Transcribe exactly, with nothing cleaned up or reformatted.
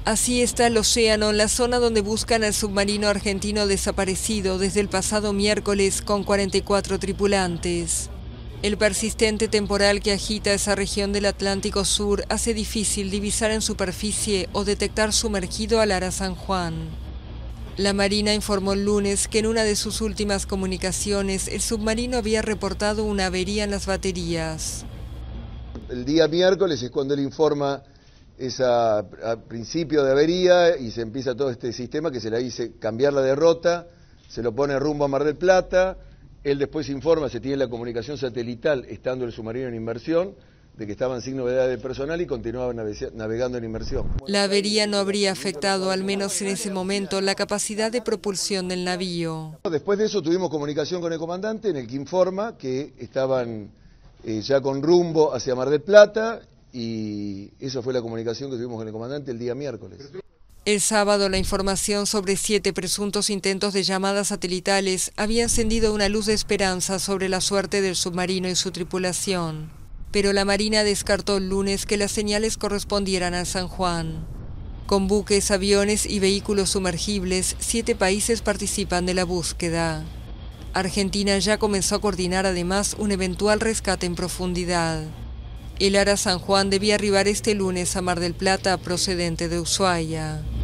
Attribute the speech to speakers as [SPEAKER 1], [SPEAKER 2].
[SPEAKER 1] Así está el océano en la zona donde buscan al submarino argentino desaparecido desde el pasado miércoles con cuarenta y cuatro tripulantes. El persistente temporal que agita esa región del Atlántico Sur hace difícil divisar en superficie o detectar sumergido al Ara San Juan. La Marina informó el lunes que en una de sus últimas comunicaciones el submarino había reportado una avería en las baterías.
[SPEAKER 2] El día miércoles es cuando él informa esa a principio de avería y se empieza todo este sistema que se le dice cambiar la derrota, se lo pone rumbo a Mar del Plata, él después informa, se tiene la comunicación satelital estando el submarino en inmersión, de que estaban sin novedad de personal y continuaban navegando en inmersión.
[SPEAKER 1] La avería no habría afectado, al menos en ese momento, la capacidad de propulsión del navío.
[SPEAKER 2] Después de eso tuvimos comunicación con el comandante en el que informa que estaban eh, ya con rumbo hacia Mar del Plata y esa fue la comunicación que tuvimos con el comandante el día miércoles.
[SPEAKER 1] El sábado la información sobre siete presuntos intentos de llamadas satelitales había encendido una luz de esperanza sobre la suerte del submarino y su tripulación. Pero la Marina descartó el lunes que las señales correspondieran al San Juan. Con buques, aviones y vehículos sumergibles, siete países participan de la búsqueda. Argentina ya comenzó a coordinar además un eventual rescate en profundidad. El Ara San Juan debía arribar este lunes a Mar del Plata procedente de Ushuaia.